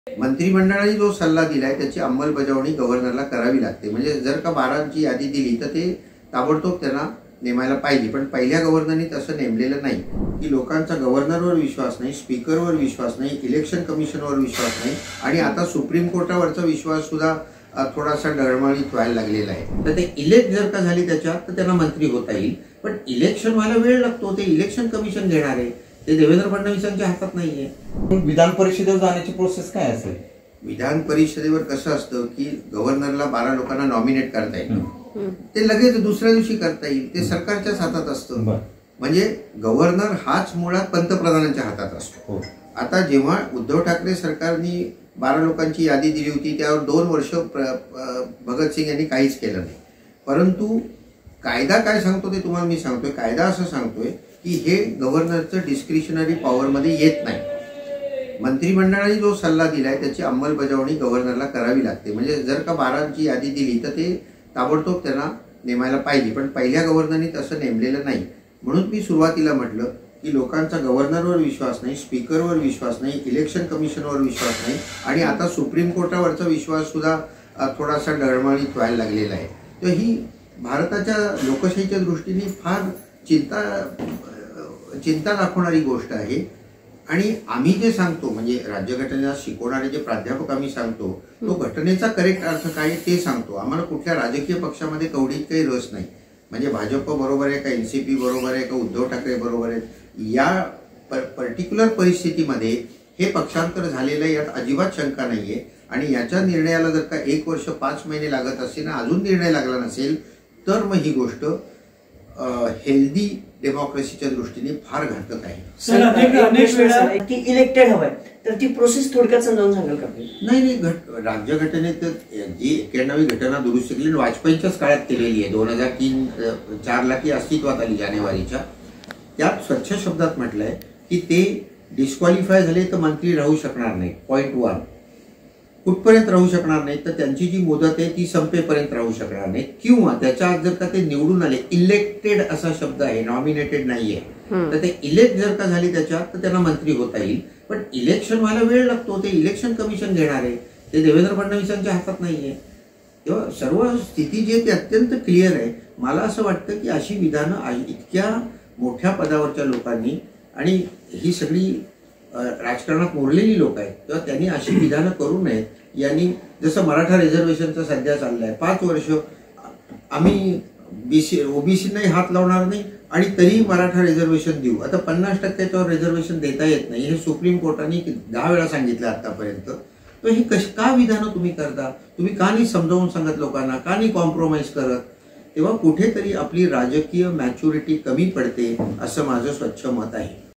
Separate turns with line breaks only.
मंत्रिमंडळाने जो सल्ला दिलाय त्याची अंमलबजावणी गव्हर्नरला करावी लागते। म्हणजे जर का 12ची यादी दिली तर ते ताबडतोब त्यांना नेमायला पाहिजे, पण पहिल्या गव्हर्नरनी तसं नेमलेलं नाही की लोकांचा गव्हर्नरवर विश्वास नाही, स्पीकरवर विश्वास नाही, इलेक्शन कमिशनवर विश्वास नाही आणि आता सुप्रीम कोर्टावरचा विश्वास सुद्धा थोडासा डळमळीत व्हायला लागलेला आहे। तर ते इलेक्ट जर का झाली त्याच्यात तर त्यांना मंत्री होता येईल, पण इलेक्शन व्हायला वेळ लागतो, ते इलेक्शन कमिशन घेणार आहे, ते देवेंद्र फडणवीसांच्या हातात नाहीये।
विधान परिषदेवर जाण्याची प्रोसेस काय असेल?
विधान परिषदेवर कसं असतं की गव्हर्नरला 12 लोकांना नॉमिनेट करता येईल, ते लगेच दुसऱ्या दिवशी करता येईल, ते सरकारच्याच हातात असतं। म्हणजे गव्हर्नर हाच मुळात पंतप्रधानांच्या हातात असतो। आता जेव्हा उद्धव ठाकरे सरकारने 12 लोकांची यादी दिली होती त्यावर 2 वर्ष भगतसिंग यांनी काहीच केलं नाही, परंतु कायदा काय सांगतो ते तुम्हाला मी सांगतोय। कायदा असं सांगतोय की हे गव्हर्नरचं डिस्क्रिशनरी पॉवरमध्ये येत नाही। मंत्रिमंडळाने जो सल्ला दिलाय त्याची अंमलबजावणी गव्हर्नरला करावी लागते। म्हणजे जर का 12ची यादी दिली तर ते ताबडतोब त्यांना नेमायला पाहिजे, पण पहिल्या गव्हर्नरनी तसं नेमलेलं नाही। म्हणून मी सुरुवातीला म्हटलं की लोकांचा गव्हर्नरवर विश्वास नाही, स्पीकरवर विश्वास नाही, इलेक्शन कमिशनवर विश्वास नाही आणि आता सुप्रीम कोर्टावरचा विश्वास सुद्धा थोडासा डळमळीत व्हायला लागलेला आहे। तर ही भारताच्या लोकशाहीच्या दृष्टीने फार चिंता दाखवणारी गोष्ट आहे। आणि आम्ही जे सांगतो म्हणजे राज्यघटनेला शिकवणारे जे प्राध्यापक आम्ही सांगतो तो घटनेचा करेक्ट अर्थ काय ते सांगतो। आम्हाला कुठल्या राजकीय पक्षामध्ये कवडीत काही रस नाही, म्हणजे भाजप बरोबर आहे का, एनसीपी बरोबर आहे का, उद्धव ठाकरे बरोबर आहे, या पर्टिक्युलर परिस्थितीमध्ये हे पक्षांतर झालेलं आहे यात अजिबात शंका नाहीये। आणि याच्या निर्णयाला जर का 1 वर्ष 5 महिने लागत असेल ना, अजून निर्णय लागला नसेल तर मग ही गोष्ट हेल्दी डेमोक्रेसीच्या दृष्टीने फार घातक आहे।
सर अनेक वेळा की इलेक्टेड हवाय तर ती प्रोसेस थोडक्यात समजावून सांगाल का?
नाही, राज्यघटनेत जी 91वी घटना दुरुस्ती केली वाजपेयीच्याच काळात केलेली आहे, 2003-04 ती अस्तित्वात आली जानेवारीच्या। त्यात स्वच्छ शब्दात म्हटलंय की ते डिस्क्वालिफाय झाले तर मंत्री राहू शकणार नाही, पॉइंट 1 कुठपर्यंत राहू शकणार नाही तर त्यांची जी मुदत आहे ती संपेपर्यंत राहू शकणार नाही, किंवा त्याच्या आत जर का ते निवडून आले, इलेक्टेड असा शब्द आहे, नॉमिनेटेड नाहीये, तर ते इलेक्ट जर का झाली त्याच्यात तर त्यांना मंत्री होता येईल, पण इलेक्शन व्हायला वेळ लागतो, ते इलेक्शन कमिशन घेणार आहे, ते देवेंद्र फडणवीसांच्या हातात नाहीये। तेव्हा सर्व स्थिती जी आहे ती अत्यंत क्लिअर आहे। मला असं वाटतं की अशी विधानं इतक्या मोठ्या पदावरच्या लोकांनी, आणि ही सगळी राजकारणात मोडलेली लोक आहेत, तेव्हा त्यांनी अशी विधानं करू नयेत। यांनी जसं मराठा रिझर्वेशनचं सध्या चाललंय, 5 वर्ष आम्ही ओबीसीनाही हात लावणार नाही आणि तरीही मराठा रिझर्वेशन देऊ। आता 50%च्यावर रिझर्वेशन देता येत नाही हे सुप्रीम कोर्टाने 10 वेळा सांगितलं आतापर्यंत। तर ही का विधानं तुम्ही करता? तुम्ही का नाही समजावून सांगत लोकांना, का नाही कॉम्प्रोमाइज करत? तेव्हा कुठेतरी आपली राजकीय मॅच्युरिटी कमी पडते असं माझं स्वच्छ मत आहे।